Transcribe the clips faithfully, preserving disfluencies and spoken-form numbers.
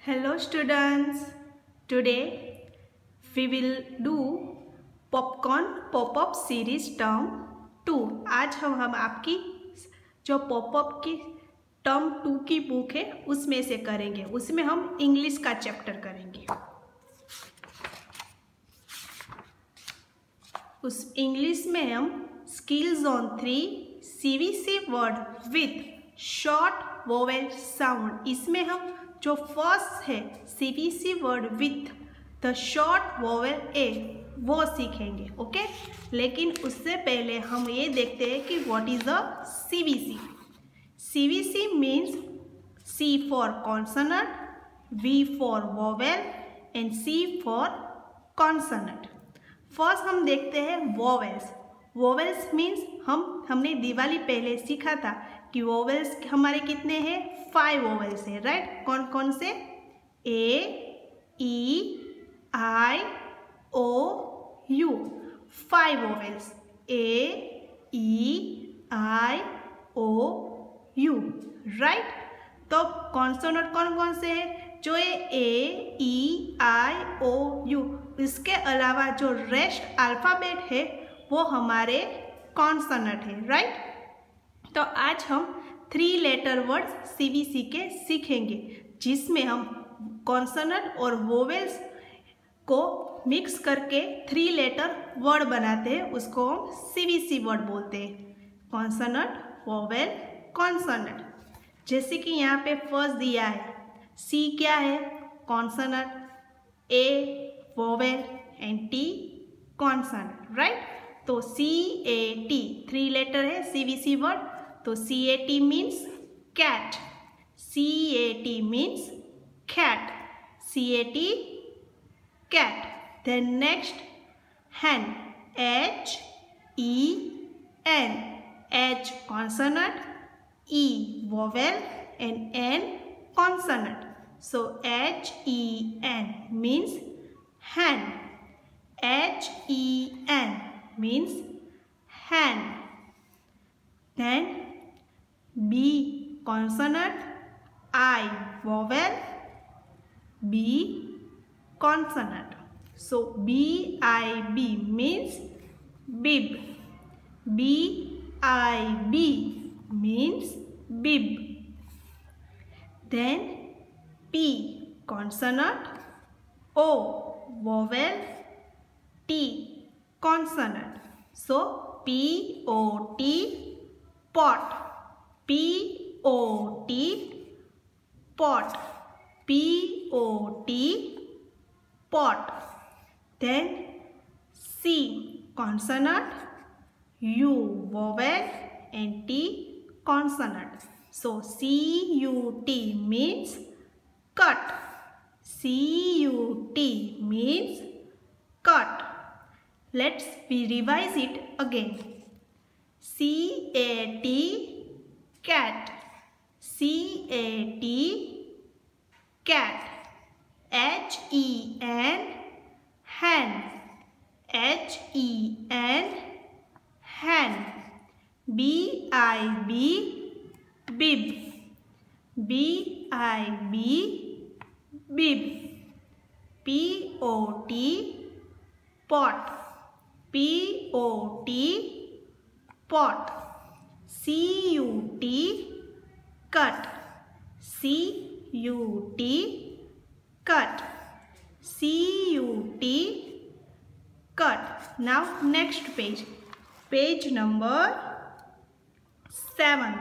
Hello students, today we will do popcorn pop-up series term two. आज हम हम आपकी जो पॉपअप की टर्म टू की बुक है उसमें से करेंगे। उसमें हम इंग्लिश का चैप्टर करेंगे। उस इंग्लिश में हम skills on three CVC word with short vowel sound, इसमें हम जो फर्स्ट है CVC word with the short vowel A वो सीखेंगे। ओके, लेकिन उससे पहले हम ये देखते हैं कि what is a CVC. CVC means C for consonant, V for vowel and C for consonant. First हम देखते हैं वोवेल्स। वोवेल्स मीन्स हम हमने दिवाली पहले सीखा था कि वोवेल्स हमारे कितने हैं, फाइव वोवेल्स है, राइट। कौन कौन से? A, E, I, O, U, five vowels. A, E, I, O, U, right. तो कॉन्सोनेंट कौन कौन से है? जो ये ए, ई, आई, ओ, यू, इसके अलावा जो रेस्ट अल्फ़ाबेट है वो हमारे कॉन्सोनेंट है, राइट। तो आज हम थ्री लेटर वर्ड्स सीवीसी के सीखेंगे, जिसमें हम कॉन्सोनेंट और वोवेल्स को मिक्स करके थ्री लेटर वर्ड बनाते हैं। उसको हम सीवीसी वर्ड बोलते हैं, कॉन्सोनेंट, वोवेल, कॉन्सोनेंट। जैसे कि यहाँ पे फर्स्ट दिया है, सी क्या है? Consonant, A vowel and T consonant, right. तो C A T three letter है सीवीसी वर्ड। तो C A T means cat, C A T means cat, C A T cat. Then next hen, H E N, H consonant, E vowel and N consonant. So H E N means hen, H E N means hen. Then B consonant, I vowel, B consonant. So B I B means bib, B I B means bib. Then P consonant, O vowel, T consonant. So P O T pot, P O T pot, P O T pot. Then C consonant, U vowel and T consonant. So C U T means cut, C U T means cut. Let's we revise it again. C A T cat, C A T cat, H E N hen, H E N hen, B I B bib, B I B bib, P O T pot, P O T pot, C U T cut, C U T cut, C U T cut. Now next page, page number seven.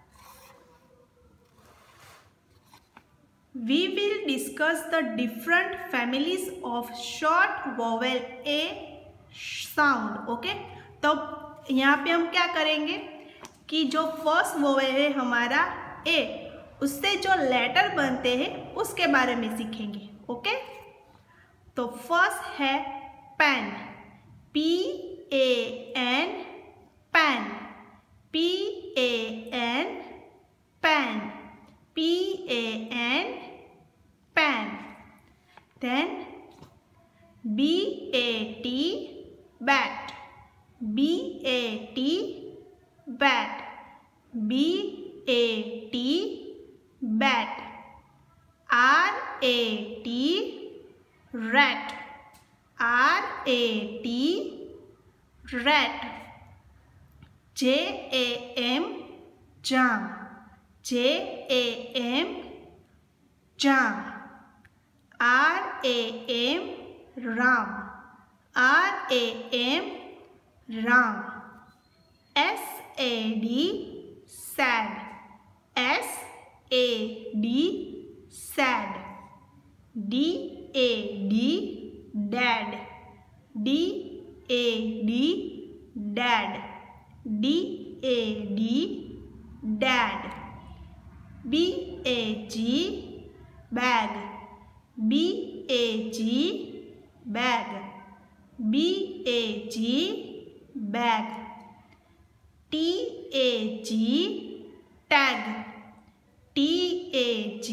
We will discuss the different families of short vowel a sound. Okay, तो यहाँ पे हम क्या करेंगे कि जो first vowel है हमारा ए, उससे जो लेटर बनते हैं उसके बारे में सीखेंगे। ओके, तो फर्स्ट है pan, P A N pan, P A N pan, P A N pan. Then B A T bat, B A T bat, B A T bat, R A T rat, R A T rat, J A M jam, J A M jam, R A M ram, R A M ram, S A D sad, S A D sad, D A D dad, D A D dad, D A D dad, B A G bag, B A G bag, B A G bag, T A G tag, T A G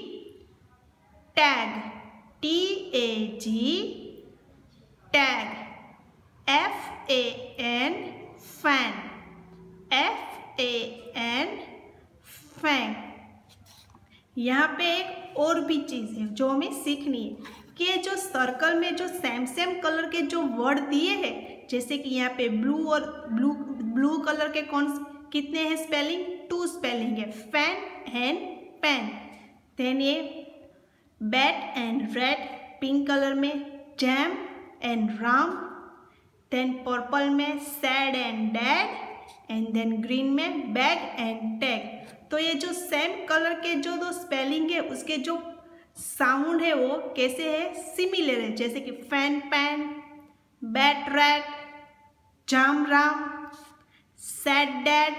tag, T A G tag, F A N fan, F A N fan। यहाँ पे एक और भी चीज़ है जो हमें सीखनी है कि जो सर्कल में जो सेम सेम कलर के जो वर्ड दिए हैं, जैसे कि यहाँ पे ब्लू और ब्लू ब्लू कलर के कौन कितने हैं स्पेलिंग, टू स्पेलिंग है, फैन एंड पेन। देन ये bat and red pink colour में, jam and ram, then purple में sad and dad, and then green में बैग एंड टैग। तो ये जो सेम कलर के जो दो स्पेलिंग है उसके जो साउंड है वो कैसे है, सिमिलर है, जैसे कि fan pan, bat rat, jam ram, sad dad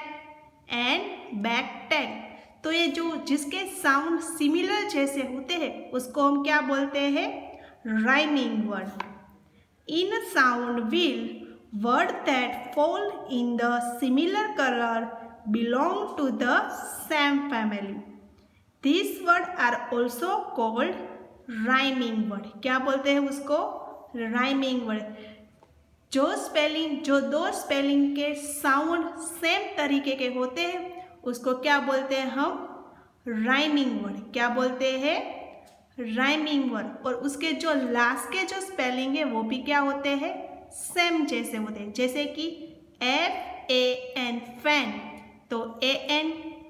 and bag tag. तो ये जो जिसके साउंड सिमिलर जैसे होते हैं उसको हम क्या बोलते हैं, rhyming word. In sound will word that fall in the similar colour belong to the same family. These words are also called rhyming word. क्या बोलते हैं उसको, rhyming word। जो स्पेलिंग जो दो स्पेलिंग के साउंड सेम तरीके के होते हैं उसको क्या बोलते हैं हम, राइमिंग वर्ड। क्या बोलते हैं, राइमिंग वर्ड। और उसके जो लास्ट के जो स्पेलिंग है वो भी क्या होते हैं, सेम जैसे होते हैं, जैसे कि एफ ए एन फैन, तो A N,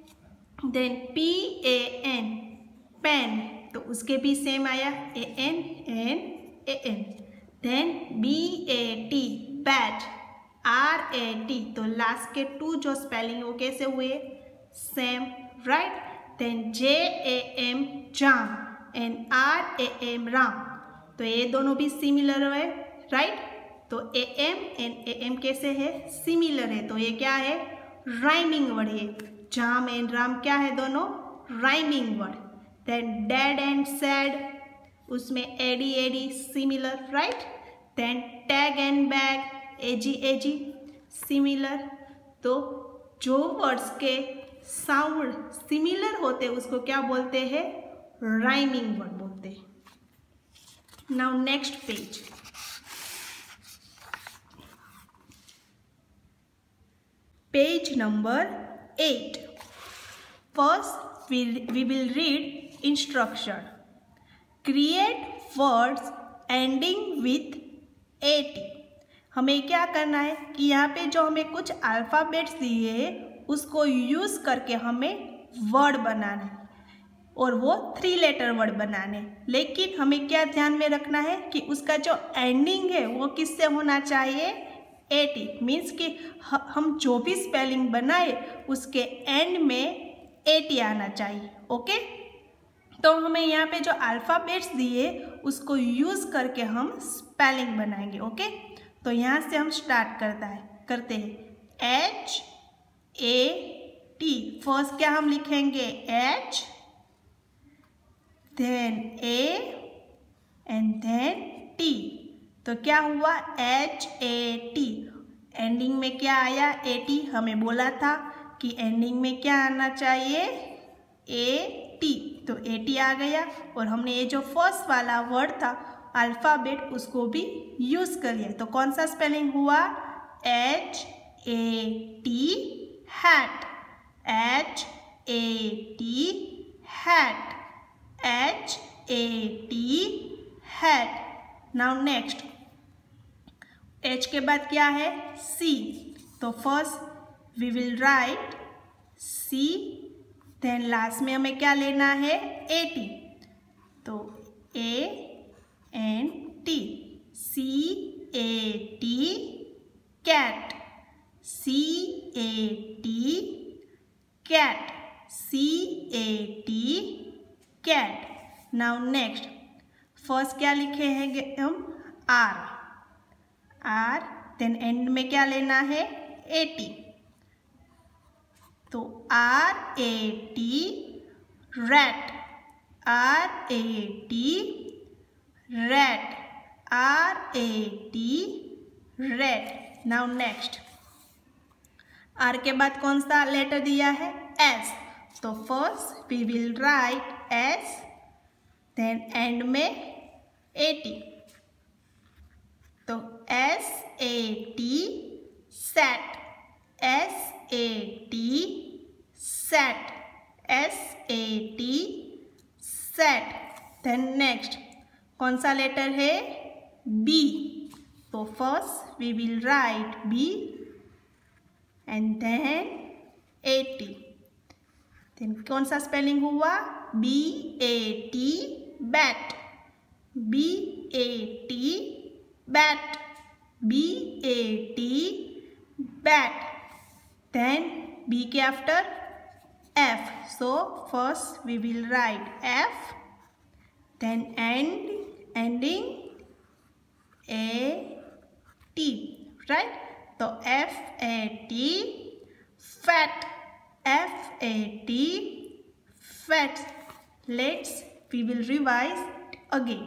then P A N pan, तो उसके भी सेम आया A N N A N, then B A T bat, R A T, तो लास्ट के टू जो स्पेलिंग वो कैसे हुए, same, right. Then J A M jam and R A M ram, तो ये दोनों भी सिमिलर है, राइट। तो A M and A M कैसे है, सिमिलर है, तो ये क्या है, राइमिंग वर्ड है। जाम एंड राम क्या है, दोनों rhyming word. Then dad and sad, उसमें A D A D similar, right. Then tag and bag, A G A G similar. तो जो वर्ड्स के साउंड सिमिलर होते हैं उसको क्या बोलते हैं, राइमिंग वर्ड बोलते हैं। Now next page, page number eight. First we, we will read instruction. Create words ending with at. हमें क्या करना है कि यहाँ पे जो हमें कुछ अल्फ़ाबेट्स दिए हैं उसको यूज़ करके हमें वर्ड बनाना है, और वो थ्री लेटर वर्ड बनाने। लेकिन हमें क्या ध्यान में रखना है कि उसका जो एंडिंग है वो किससे होना चाहिए, एटी। मीन्स कि हम जो भी स्पेलिंग बनाए उसके एंड में एटी आना चाहिए, ओके। तो हमें यहाँ पे जो अल्फ़ाबेट्स दिए उसको यूज़ करके हम स्पेलिंग बनाएंगे, ओके। तो यहाँ से हम स्टार्ट करता है करते हैं एच ए टी। फर्स्ट क्या हम लिखेंगे, H, then A and then T. तो क्या हुआ, एच ए टी। एंडिंग में क्या आया, ए टी। हमें बोला था कि एंडिंग में क्या आना चाहिए, ए टी। तो ए टी आ गया, और हमने ये जो फर्स्ट वाला वर्ड था अल्फ़ाबेट उसको भी यूज़ कर लिया। तो कौन सा स्पेलिंग हुआ, H A T hat, H A T hat, H A T hat. Now next, H के बाद क्या है? C. तो first we will write C, then last में हमें क्या लेना है? A T. तो A and T. C A T cat. C A T cat. C A T cat. Now next, first क्या लिखे हैं हम? R. R, देन एंड में क्या लेना है? A T. तो R A T rat. R A T rat. R A T rat. Now next, R के बाद कौन सा लेटर दिया है? S. तो first we will write S, then end में ए टी. तो S A T sat. S A T sat. S A T sat. Then next कौन सा लेटर है? B. तो first we will write B and then A T. Then कौन सा spelling हुआ? B A T bat. B A T bat. B A T bat. Then B के after F. So first we will write F. Then end ending A T. Right? तो F A T fat. F A T fat. Let's we will revise again.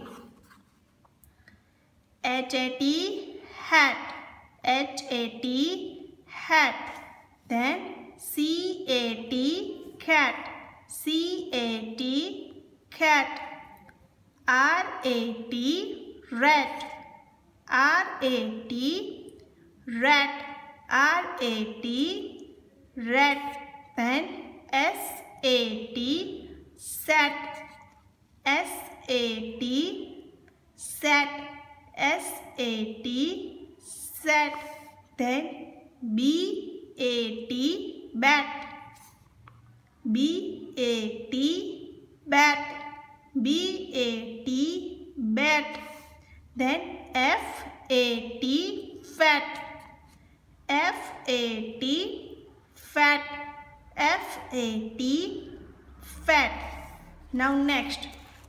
H A T hat. H A T hat. Then C A T cat. C A T cat. R A T rat. R A T rat. R A T rat. Then S A T sat. S A T sat. S A T sat. Then B A T bat. B A T bat. B A T bat. Then F A T fat. F A T fat. F A T fat. Now next,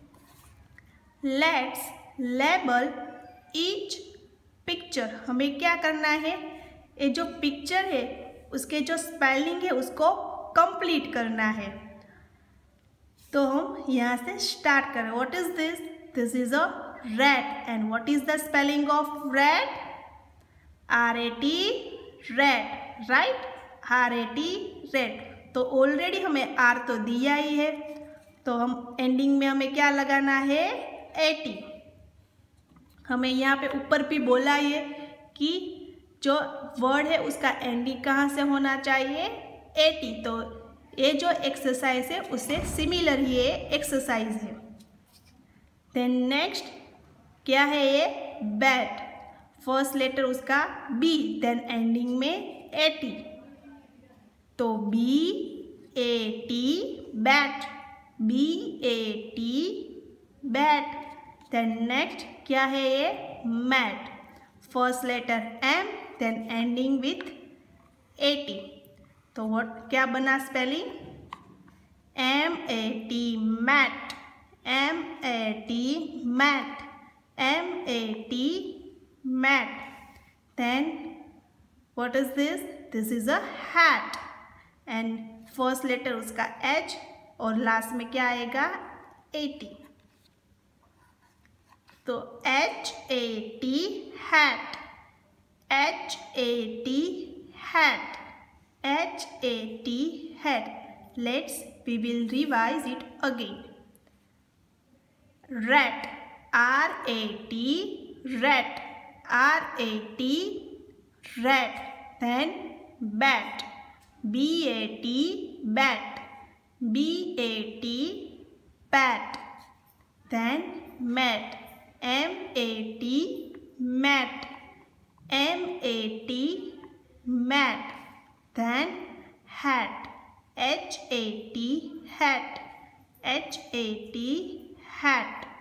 let's label each picture. हमें क्या करना है? ये जो picture है उसके जो spelling है उसको कंप्लीट करना है. तो हम यहाँ से स्टार्ट करें. What is this? This is a rat. And what is the spelling of rat? R A T rat. Right? R A T rat. तो ऑलरेडी हमें R तो दिया ही है, तो हम एंडिंग में हमें क्या लगाना है? A T. हमें यहाँ पे ऊपर भी बोला है कि जो वर्ड है उसका एंडिंग कहाँ से होना चाहिए? A T. तो ये जो एक्सरसाइज है उससे सिमिलर ही ये एक्सरसाइज है. देन नेक्स्ट क्या है ये? बैट. फर्स्ट लेटर उसका बी, देन एंडिंग में ए टी. तो B A T bat. B A T bat. Then next क्या है ये? Mat. First letter M, then ending with A T. तो व्हाट क्या बना स्पेलिंग? M A T mat. M A T mat. M A T mat. Then what is this? This is a hat. And first letter उसका H और last में क्या आएगा? A T. तो H A T hat. H A T hat. H A T hat. Let's we will revise it again. Rat. R A T rat. R A T rat. Then bat. B A T bat. B A T bat. then mat, M A T, mat, M A T, mat, then hat, H A T, hat, H A T, hat.